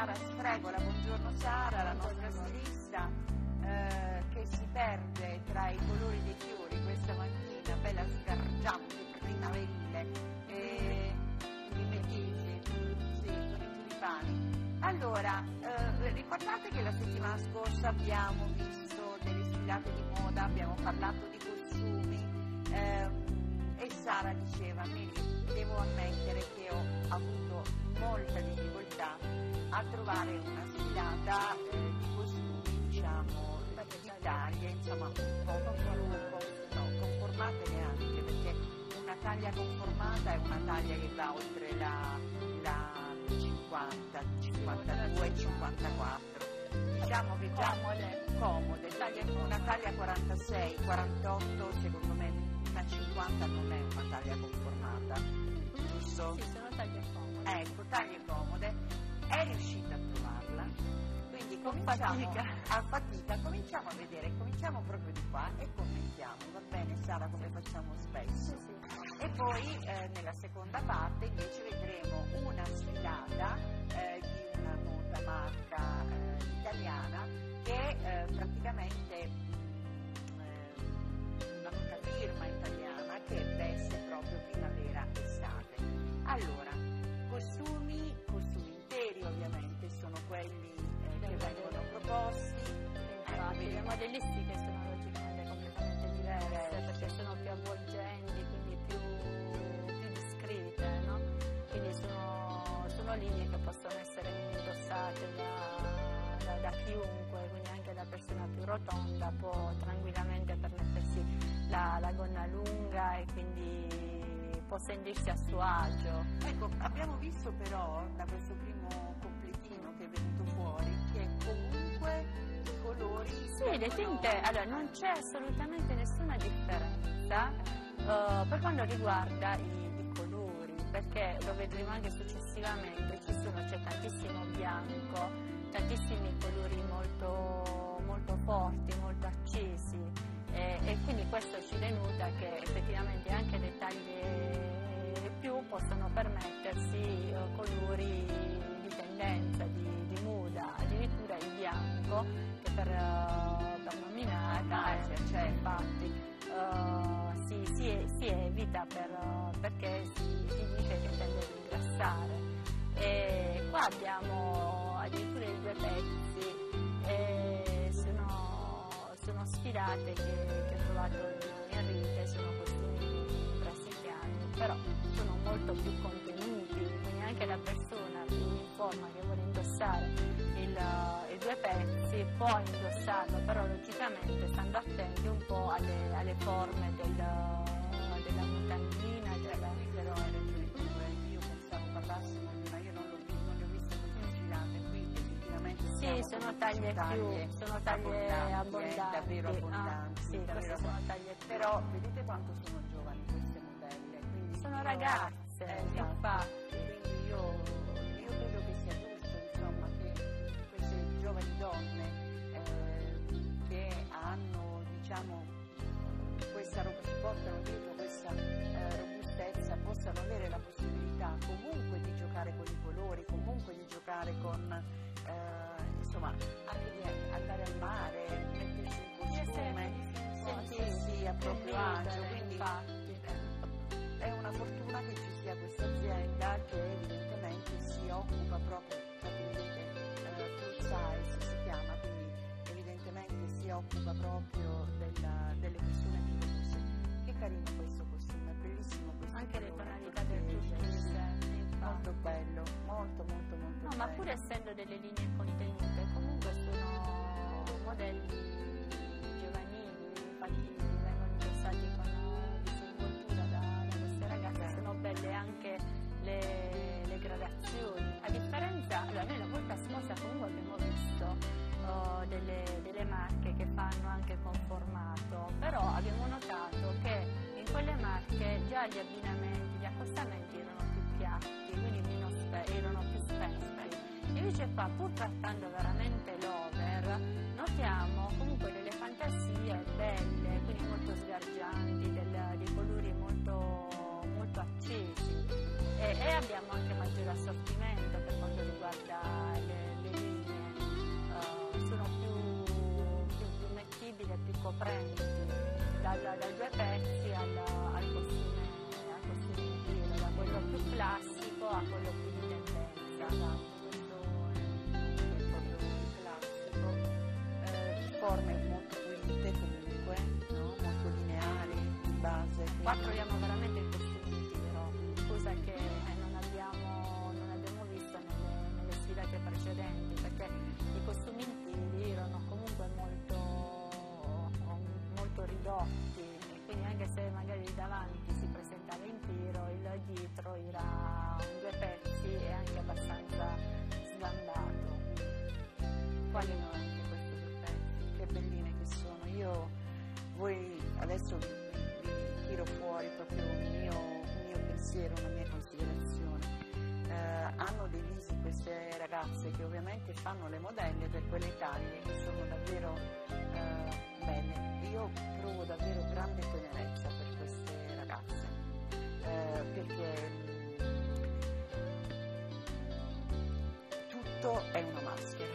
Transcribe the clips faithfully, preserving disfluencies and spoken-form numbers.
Sara Sfregola, buongiorno Sara, la nostra stilista eh, che si perde tra i colori dei fiori questa mattina, bella sgargiante, primaverile, e i metisi, sì, con i tulipani. Allora, eh, ricordate che la settimana scorsa abbiamo visto delle sfilate di moda, abbiamo parlato di costumi eh, e Sara diceva, Miri, devo ammettere che ho avuto molta difficoltà a trovare una sfilata eh, di costumi, diciamo, di taglie, insomma, un po' più no, conformate neanche, perché una taglia conformata è una taglia che va oltre la, la cinquanta, cinquantadue, cinquantaquattro. Diciamo che già comode, taglia, una taglia quarantasei, quarantotto, secondo me una cinquanta non è una taglia conformata, giusto? Sì, sono taglie comode. Ecco, taglie comode, è riuscita a trovarla, quindi cominciamo a fatica, cominciamo a vedere, cominciamo proprio di qua e commentiamo, va bene Sara, come facciamo spesso? Sì, sì. E poi eh, nella seconda parte invece vedremo una sfilata eh, di una nota marca eh, italiana che eh, praticamente mh, eh, una nota firma italiana che veste proprio primavera-estate. Allora, costumi, costumi interi ovviamente sono quelli eh, che vengono proposti. Infatti, le modellistiche sono logicamente completamente diverse perché sono più avvolgenti, quindi più, più discrete, no? Quindi sono, sono linee che possono essere indossate da, da, da chiunque, quindi anche la persona più rotonda può tranquillamente permettersi la, la gonna lunga e quindi può sentirsi a suo agio. Ecco, abbiamo visto però da questo primo completino che è venuto fuori che comunque i colori... Sì, le tinte, allora non c'è assolutamente nessuna differenza uh, per quanto riguarda i, i colori, perché lo vedremo anche successivamente, ci sono, c'è tantissimo bianco, tantissimi colori molto, molto forti, molto accesi e, e quindi questo ci denuda che effettivamente anche le taglie più possono permettersi uh, colori di tendenza, di, di moda, addirittura il bianco che per, uh, per nominata eh, cioè infatti uh, si, si, si evita per, uh, perché si, si dice che tende ad ingrassare. E qua abbiamo addirittura i due pezzi e sono, sono sfilate che, che ho trovato in, in rete, sono costumi brasiliani, però sono molto più contenuti, quindi anche la persona più in forma che vuole indossare il, i due pezzi può indossarlo, però logicamente stando attenti un po' alle, alle forme del, della mutandina. Della... Però hai ragione tu, eh. Io pensavo parlassimo di una, io non l'ho visto, non le ho viste così sfilate, qui effettivamente sì, sono taglie più, sono taglie abbondanti, eh, davvero abbondanti, ah, sì, davvero sono taglie più. Però vedete quanto sono giovani queste modelle, quindi sono io, ragazze, eh, esatto. infatti, quindi io, io credo che sia giusto insomma che queste giovani donne eh, che hanno diciamo questa si portano dietro questa eh, robustezza possano avere la possibilità comunque di giocare con i colori, comunque di giocare con eh, insomma anche di andare al mare, mettersi in costume, sentirsi a proprio agio, quindi è una fortuna che ci sia questa azienda che evidentemente si occupa proprio, capite, eh, plus size si chiama, quindi evidentemente si occupa proprio della, delle persone più robuste. Che carino questo costume, bellissimo questo. Anche le colore, tonalità del turchese, molto bello, molto molto molto no, bello. ma pur essendo delle linee contenute, comunque sono modelli giovanili, infatti vengono indossati con disinvoltura da, da queste ragazze, sono belle anche le, le gradazioni, a differenza, allora noi la volta scorsa comunque abbiamo visto uh, delle, delle marche che fanno anche con formato, però abbiamo notato che in quelle marche già gli abbinamenti, gli accostamenti erano più piatti, quindi meno spe- erano più spessi. Invece qua, pur trattando veramente l'over, notiamo comunque delle fantasie belle, quindi molto sgargianti, del, dei colori molto, molto accesi e, e abbiamo anche maggiore assortimento per quanto riguarda le, coprenti, dal, dai due pezzi al, al costume, al costume in tiro, da quello più classico a quello più di tendenza. Questo è proprio classico, eh, forme molto pulite comunque, no? Molto lineari, in base. Qua troviamo veramente il costume in tiro, cosa che eh, non, abbiamo, non abbiamo visto nelle, nelle sfilate precedenti, perché i costumi in tiro erano comunque molto, molto ridotti, quindi anche se magari il davanti si presentava in tiro, il dietro era in due pezzi e anche abbastanza sgambato. Quali sono anche questi due pezzi? Che belline che sono. Io, voi adesso vi, vi tiro fuori proprio un mio, un mio pensiero, una mia considerazione. Eh, hanno dei visi queste ragazze che ovviamente fanno le modelle per quelle taglie che sono davvero eh, belle. Io provo davvero grande tenerezza per queste ragazze, eh, perché mh, tutto è una maschera.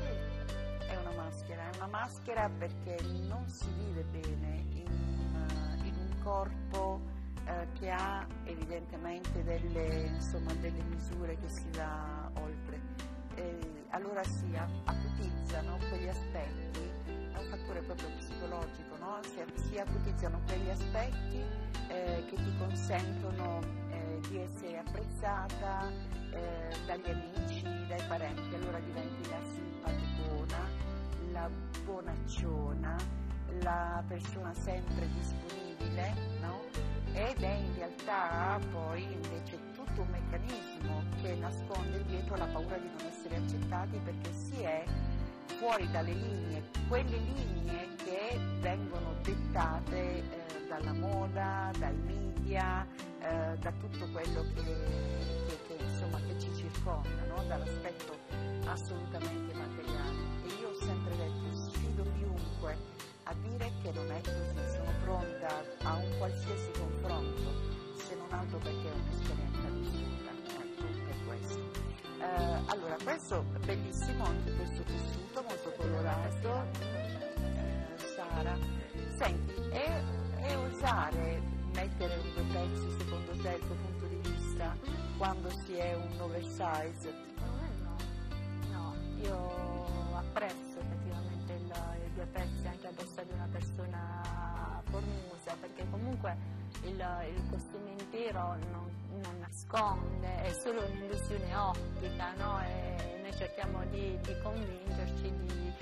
È una maschera, è una maschera perché non si vive bene in, in un corpo eh, che ha evidentemente delle, insomma, delle misure che si va oltre. E allora si acutizzano quegli aspetti, è un fattore proprio psicologico, no? si, si acutizzano quegli aspetti eh, che ti consentono eh, di essere apprezzata eh, dagli amici, dai parenti, allora diventi la simpaticona, la bonacciona, la persona sempre disponibile, no? Ed è in realtà poi invece tutto un meccanismo che nasconde dietro la paura di non essere accettati, perché si è fuori dalle linee, quelle linee che vengono dettate eh, dalla moda, dai media, eh, da tutto quello che, che, che, insomma, che ci circonda, no? Dall'aspetto assolutamente materiale. E io ho sempre detto, sfido chiunque a dire che non è così, sono pronta a un qualsiasi confronto, se non altro perché è un'esperienza vissuta, ecco, per questo. Eh, allora, questo bellissimo, anche questo tessuto molto colorato, eh, Sara. Senti, e, e osare mettere un due pezzi secondo te, il tuo punto di vista, quando si è un oversize? No, no, io apprezzo effettivamente il, il due pezzi anche addosso di una persona formosa, perché comunque il, il costume intero non, non nasconde, è solo un'illusione ottica, no? E noi cerchiamo di, di convincerci di,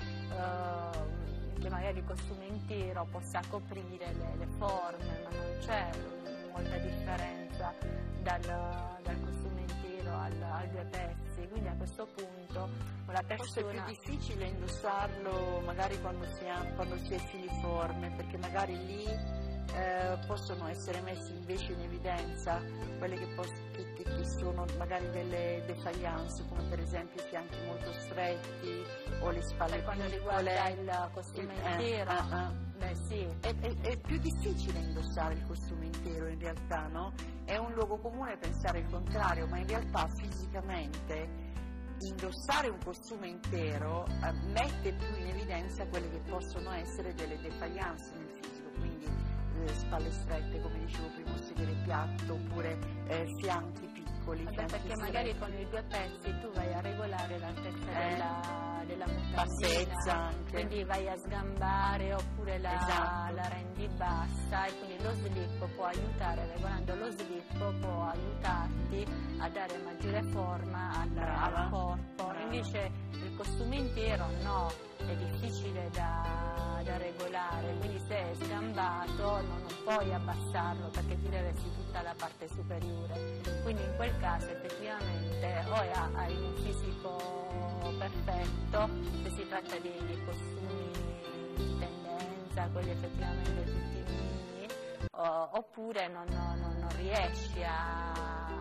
uh, che magari il costume intero possa coprire le, le forme, ma non c'è molta differenza dal, dal costume intero al, al due pezzi, quindi a questo punto la persona... Forse è più difficile indossarlo magari quando si, ha, quando si è filiforme, perché magari lì eh, possono essere messi invece in evidenza quelle che, pos- che, che, che sono magari delle défaillance, come per esempio i fianchi molto stretti o le spalle per quando piccole. riguarda il costume Eh, intero, ah, ah. beh sì, È, è, è più difficile indossare il costume intero in realtà, no? È un luogo comune pensare il contrario, ma in realtà fisicamente indossare un costume intero eh, mette più in evidenza quelle che possono essere delle défaillance nel fisico, quindi eh, spalle strette, come dicevo prima, un sedere piatto, oppure eh, fianchi piccoli. vabbè, fianchi perché stretti. magari con i due pezzi tu vai a regolare l'altezza Eh. della, della mutandina, Bassezza anche. quindi vai a sgambare oppure la, Esatto. la rendi bassa, e quindi lo slip può aiutare, regolando lo slip può aiutarti a dare maggiore forma al, Brava. al corpo. Brava. Invece il costume intero no, è difficile da, da regolare, quindi se è sgambato non, non puoi abbassarlo perché ti deve essere tutta la parte superiore, quindi in quel caso effettivamente o hai, hai un fisico perfetto, se si tratta di, di costumi di tendenza, quelli effettivamente tutti mini, o, oppure non, non, non riesci a,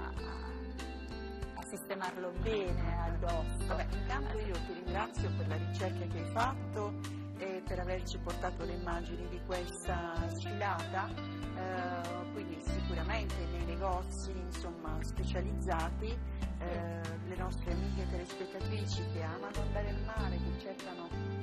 a sistemarlo bene addosso. Vabbè, intanto io ti ringrazio per la ricerca che hai fatto e per averci portato le immagini di questa sfilata, eh, quindi sicuramente nei negozi, insomma, specializzati, eh, le nostre amiche telespettatrici che amano andare al mare, che cercano un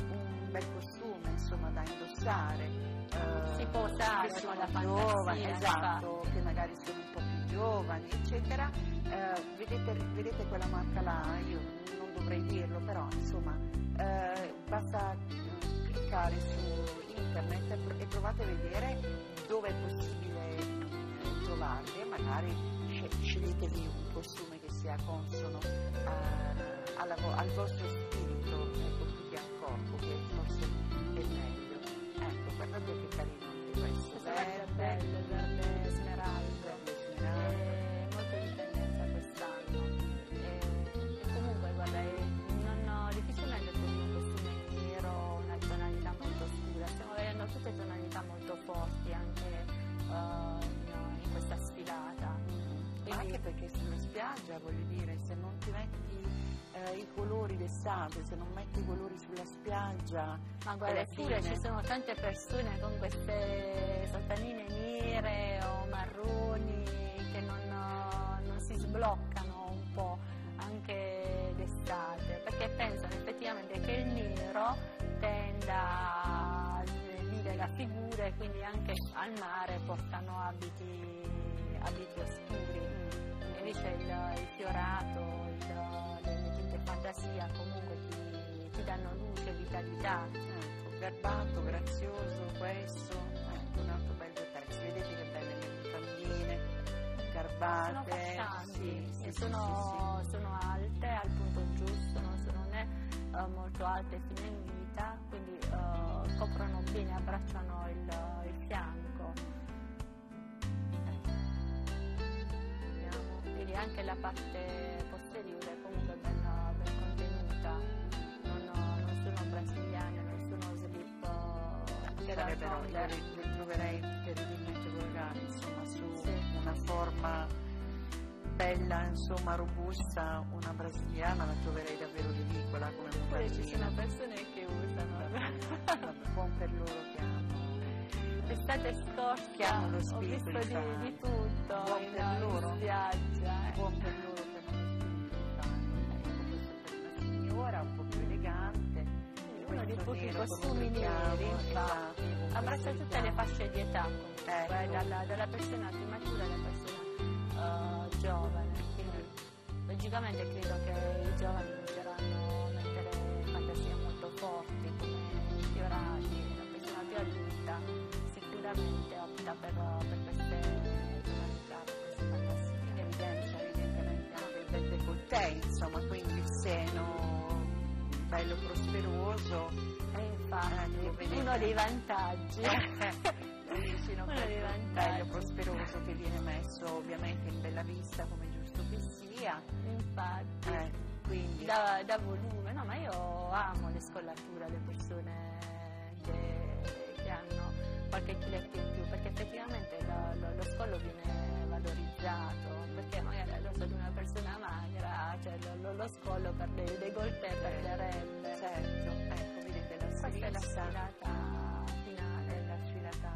un bel costume, insomma, da indossare. Eh, si può usare che con sono la fantasia, giovani, esatto, infatti. che magari sono un po' più giovani, eccetera. Eh, vedete, vedete quella marca là, io non dovrei dirlo, però insomma, eh, basta eh, cliccare su internet e, pro- e provate a vedere dove è possibile eh, trovarli, e magari sce- sceglietevi un costume che sia consono eh, alla vo- al vostro spirito, ecco, più che al corpo, che forse è meglio. Ecco, guardate che carino anche questo, Questo verde è verde, bello, il verde smeraldo. smeraldo. È molto di tendenza quest'anno. E, e comunque, guarda, è- non ho difficilmente trovi un costume nero, una tonalità molto scura. Stiamo vedendo tutte tonalità molto forti anche eh, in, in questa sfilata. Ma anche perché sulla spiaggia, voglio dire, se non ti metti eh, i colori d'estate, se non metti i colori sulla spiaggia, Ma guarda, alla eppure fine- ci sono tante persone con queste sottannine nere o marroni che non, non si sbloccano un po' anche d'estate, perché pensano effettivamente che il nero tenda a snellire la figura e quindi anche al mare portano abiti, abiti oscuri. Invece il, il fiorato, il, le, le tinte fantasia comunque ti, ti danno luce, vitalità. ecco, garbato, grazioso, questo, ecco, un altro bel due pezzi. Vedete che belle le mutandine, Sono garbate, fascianti, sì, sì, e sì, sono, sono alte al punto giusto, non sono né eh, molto alte fino in vita, quindi eh, coprono bene, abbracciano il, il fianco. Vediamo. Quindi anche la parte posteriore è comunque ben, ben contenuta, non, non sono brasiliane, non sono slip eh, che Sarebbero, d'altronde- le, le troverei terribilmente volgari, insomma, su Sì. una forma bella, insomma, robusta, una brasiliana la troverei davvero ridicola come Oppure ci mutandina. sono persone che usano. Vabbè, buon per loro che hanno. L'estate scorsa Che hanno lo ho spirito visto di di, fare. di tutto Buon in, per loro. in spiaggia. eh. Buon per loro che hanno lo spirito di farlo. Ecco, questo per una signora un po' più elegante. Uno di questo pochi nero con un costumi richiamo, neri, infatti, esatto, con abbraccia questo tutte le richiamo. fasce di età comunque, Ecco. eh, dalla, dalla persona più matura alla persona eh, giovane, quindi logicamente credo che i giovani inizieranno a mettere fantasie molto forti come fiorati, la persona più adulta sicuramente opta per, per queste tonalità, per queste fantasie. In evidenza evidentemente anche il bel décolleté, insomma, quindi il seno bello prosperoso. E infatti Ecco, vedete. uno dei vantaggi Il seno Uno dei bello, vantaggi. bello prosperoso che viene messo ovviamente in bella vista come giusto che sia. infatti Eh, quindi da, da volume, no, ma io amo le scollature, le persone che, che hanno qualche chiletto in più, perché effettivamente lo, lo- lo scollo viene valorizzato, perché magari addosso di una persona magra, cioè lo, lo- lo scollo per dei décolleté, per le relle. certo, ecco, vedete la Questa è la sfilata sfilata finale. la sfilata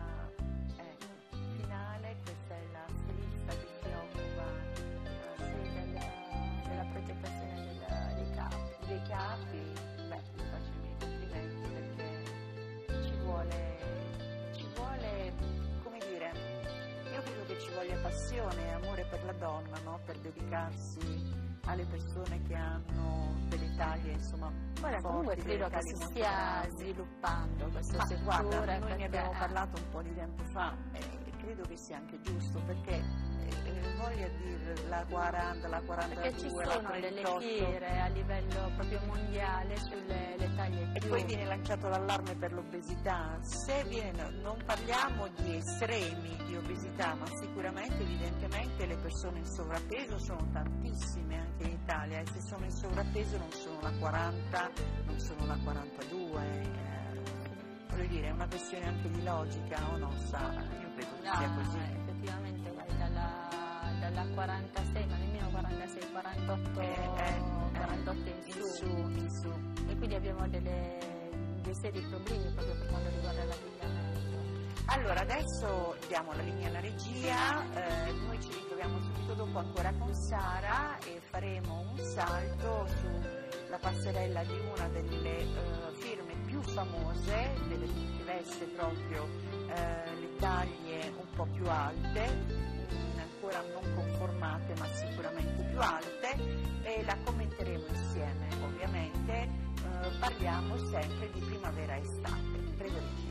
eh, finale, questa è la stilista che si occupa eh, Sì, del- della progettazione del- dei capi. dei capi. Beh, vi faccio i miei complimenti perché ci vuole, ci vuole, come dire, io credo che ci voglia passione e amore per la donna, no? Per dedicarsi alle persone che hanno delle taglie, insomma, Guarda, forti, comunque delle credo che taglie si molto stia grandi. sviluppando questo Ma settore. guarda, noi ne perché- abbiamo eh, parlato un po' di tempo fa e credo che sia anche giusto perché eh, voglia dire la quaranta, la Perché ci quarantadue, la sono delle trentotto fiere a livello proprio mondiale sulle le taglie e più. poi viene lanciato l'allarme per l'obesità. Se viene, non parliamo di estremi di obesità, ma sicuramente evidentemente le persone in sovrappeso sono tantissime anche in Italia e se sono in sovrappeso non sono la quaranta, non sono la quarantadue. eh, voglio dire, è una questione anche di logica o no? Sa, io credo che No, sia così. effettivamente guarda, dalla, dalla quarantasei, ma nemmeno quarantasei, quarantotto, Eh, eh, quarantotto in in su. su, in su. E quindi abbiamo delle, dei seri problemi proprio per quanto riguarda l'abbigliamento. Allora, adesso diamo la linea alla regia, eh, noi ci ritroviamo subito dopo ancora con Sara e faremo un salto sulla passerella di una delle eh, firme più famose, delle che veste proprio eh, le taglie un po' più alte, mh, ancora non conformate ma sicuramente più alte, e la commenteremo insieme ovviamente. Eh, parliamo sempre di primavera-estate. Prego, regia.